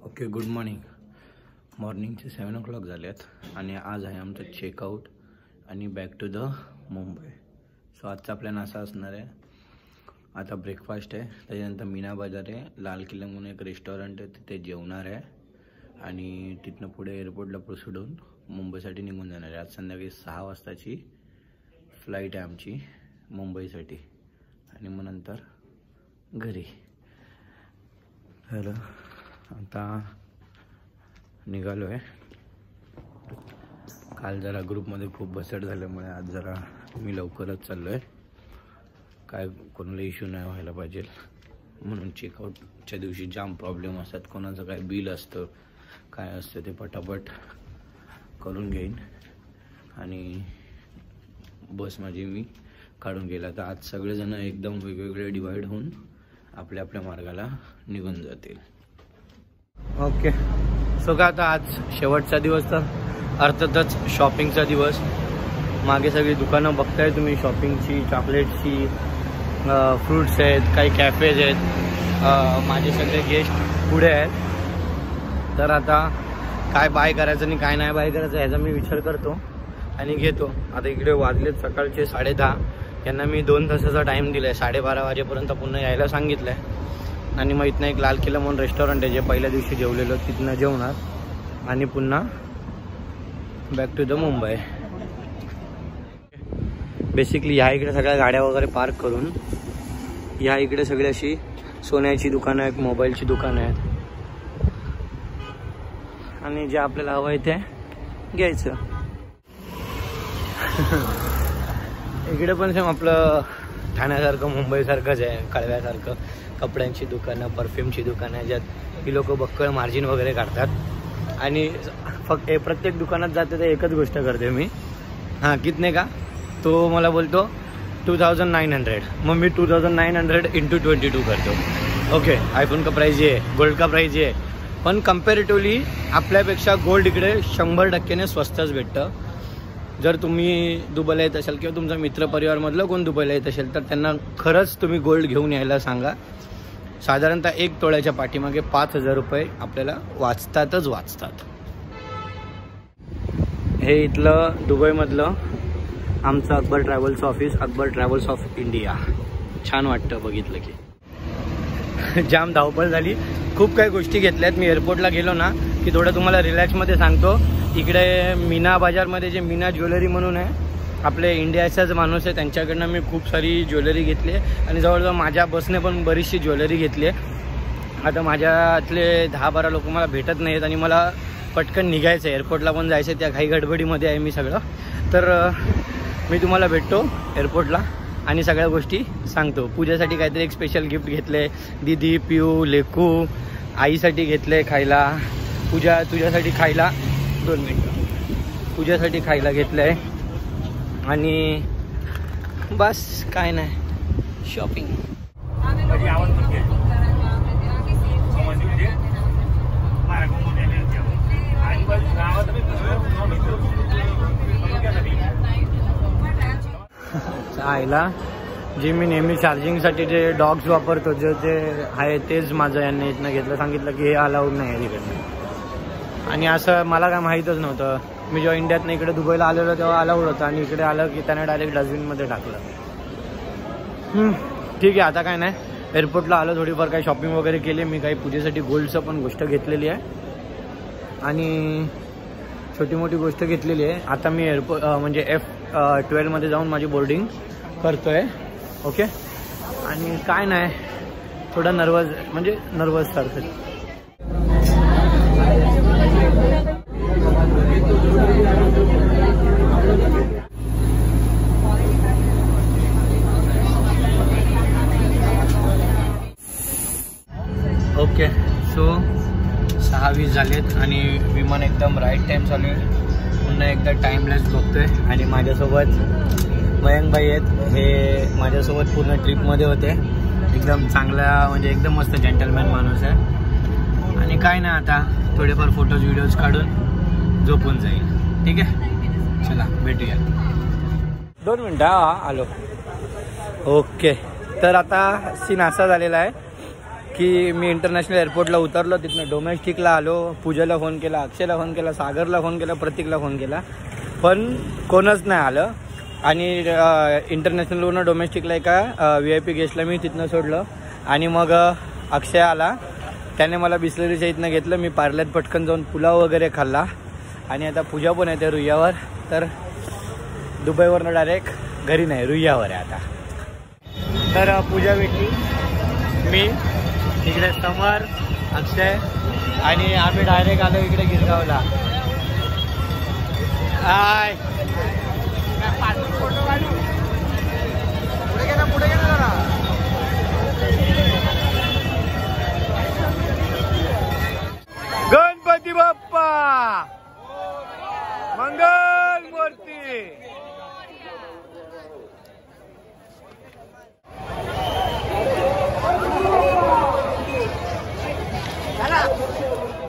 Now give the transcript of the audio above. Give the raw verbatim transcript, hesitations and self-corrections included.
Okay, good morning. मॉर्निंगचे seven o'clock झाले आहेत आणि आज आहे आमचं चेकआउट आणि back to the Mumbai. So आजचा प्लॅन असा असणार आहे, आता ब्रेकफास्ट आहे, त्याच्यानंतर मीना बाजार आहे, लाल किल्ला म्हणून एक रेस्टॉरंट आहे तिथे जेवणार आहे आणि तिथनं पुढे एअरपोर्टला प्रोसीड होऊन मुंबईसाठी निघून जाणार आहे. आज संध्याकाळी सहा वाजताची फ्लाईट आहे आमची मुंबईसाठी आणि मग नंतर घरी. तर आता निघालो आहे. काल जरा ग्रुपमध्ये खूप बसट झाल्यामुळे आज जरा मी लवकरच चाललो आहे. काय कोणाला इश्यू नाही व्हायला पाहिजे म्हणून. चेकआउटच्या दिवशी जाम प्रॉब्लेम असतात, कोणाचं काय बिल असतं काय असतं ते पटापट करून घेईन आणि बस माझी मी काढून गेला. तर आज सगळेजण एकदम वेगवेगळे डिवाइड होऊन आपल्या आपल्या मार्गाला निघून जातील. ओके, सो का आता आज शेवटचा दिवस, तर अर्थातच शॉपिंगचा दिवस. मागे सगळी दुकानं बघताय तुम्ही शॉपिंगची, चॉकलेटची, फ्रूट्स आहेत, काही कॅफेज आहेत. माझे सगळे गेस्ट पुढे आहेत. तर आता काय बाय करायचं आणि काय नाही बाय करायचं ह्याचा मी विचार करतो आणि घेतो. आता इकडे वाजलेत सकाळचे साडे दहा. यांना मी दोन तासाचा टाईम दिला आहे, साडेबारा वाजेपर्यंत पुन्हा यायला सांगितलं आहे. आणि मग इथनं एक लाल किल्ला म्हणून रेस्टॉरंट आहे जे पहिल्या दिवशी जेवलेलो, तिथनं जेवणार आणि पुन्हा back to the Mumbai. Basically ह्या इकडे सगळ्या गाड्या वगैरे पार्क करून ह्या इकडे सगळी अशी सोन्याची दुकानं आहेत, मोबाईलची दुकानं आहेत आणि जे आपल्याला हवं आहे ते घ्यायचं. इकडे पण सेम आपलं ठाण्यासारखं मुंबईसारखंच आहे, कळव्यासारखं. कपड्यांची दुकानं, परफ्यूमची दुकानं ज्यात ही लोक बक्कळ मार्जिन वगैरे काढतात आणि फक्त प्रत्येक दुकानात जाते तर एकच गोष्ट करते मी, हां कितने का, तो मला बोलतो टू थाउजंड नाईन हंड्रेड. मग मी two thousand nine hundred into twenty two करतो. ओके, आयफोन का प्राईज ये, गोल्ड का प्राईज ये, पण कम्पॅरेटिव्हली आपल्यापेक्षा गोल्ड इकडे शंभर टक्क्याने स्वस्तच भेटतं. जर तुम्ही दुबईला येत असाल किंवा तुमचा मित्रपरिवारमधलं कोण दुबईला येत असेल तर त्यांना खरंच तुम्ही गोल्ड घेऊन यायला सांगा. साधारणतः एक तोळ्याच्या पाठीमागे पाच हजार रुपये आपल्याला वाचतातच वाचतात. हे इथलं दुबईमधलं आमचं Akbar travels office, Akbar travels of India. छान वाटतं बघितलं की. जाम धावपळ झाली, खूप काही गोष्टी घेतल्यात. मी एअरपोर्टला गेलो ना की थोडं तुम्हाला रिलॅक्समध्ये सांगतो. इकडे मीना बाजारमध्ये जे मीना ज्वेलरी म्हणून आहे, आपले इंडियाचाच माणूस आहे, त्यांच्याकडनं मी खूप सारी ज्वेलरी घेतली आहे आणि जवळजवळ माझ्या बसने पण बरीचशी ज्वेलरी घेतली आहे. आता माझ्यातले दहा बारा लोक मला भेटत नाहीत आणि मला पटकन निघायचं आहे, एअरपोर्टला पण जायचं आहे. त्या काही गडबडीमध्ये आहे मी सगळं. तर मी तुम्हाला भेटतो एअरपोर्टला आणि सगळ्या गोष्टी सांगतो. पूजासाठी काहीतरी एक स्पेशल गिफ्ट घेतले, दीदी, पिऊ, लेकू, आईसाठी घेतले खायला, पूजा तुझ्यासाठी खायला, दोन मिनटं, पूजासाठी खायला घेतलं आहे आणि बस काय नाही, शॉपिंग. आईला जे मी नेहमी चार्जिंगसाठी जे डॉग्स वापरतो, जे जे आहे तेच माझं यांनी इथनं घेतलं. सांगितलं की हे अलाउड नाही आहे तिकडनं आणि असं मला काय माहीतच नव्हतं. मी जेव्हा इंडियातनं इकडे दुबईला आलेलो तेव्हा अलाउड होतं आणि इकडे आलं की त्याने डायरेक्ट डस्टबिनमध्ये टाकलं. ठीक आहे, आता काय नाही. एअरपोर्टला आलो, थोडीफार काही शॉपिंग वगैरे केली. मी काही पूजेसाठी गोल्डचं पण गोष्ट घेतलेली आहे आणि छोटी मोठी गोष्ट घेतलेली आहे. आता मी एअरपोर्ट म्हणजे एफ ट्वेल्वमध्ये जाऊन माझी बोर्डिंग करतो आहे. ओके, आणि काय नाही, थोडं नर्वस म्हणजे नर्वस सारखं. ओके, सो सहा वीस झालेत आणि विमान एकदम राईट टाईम चालू आहे. पुन्हा एकदा टाईमलेस बघतोय आणि माझ्यासोबत मयंक भाई आहेत. हे माझ्यासोबत पूर्ण ट्रिपमध्ये होते. एकदम चांगला म्हणजे एकदम मस्त जेंटलमॅन माणूस आहे आणि काय नाही, आता थोडेफार फोटोज व्हिडिओज काढून झोपून जाईल. ठीक आहे, चला भेटूया. दोन मिनटं आलो. ओके, तर आता सीन असा झालेला आहे की मी इंटरनॅशनल एअरपोर्टला उतरलो, तिथनं डोमेस्टिकला आलो, पूजाला फोन केला, अक्षयला फोन केला, सागरला फोन केला, प्रतीकला फोन केला, पण कोणच नाही आलं. आणि इंटरनॅशनलवरून डोमेस्टिकला एका व्ही आय पी गेस्टला मी तिथनं सोडलं आणि मग अक्षय आला. त्याने मला बिस्लरीच्या इथनं घेतलं. मी पार्ल्यात पटकन जाऊन पुलाव वगैरे खाल्ला आणि आता पूजा पण येते रुईयावर. तर दुबईवरनं डायरेक्ट घरी नाही, रुईयावर आहे आता. तर पूजा भेटली, मी इकडे समर, अक्षय आणि आम्ही डायरेक्ट आलो इकडे गिरगावला. हाय फोटो काढू, पुढे गेला पुढे गेला जरा. गणपती बाप्पा मंगल मूर्ती. चला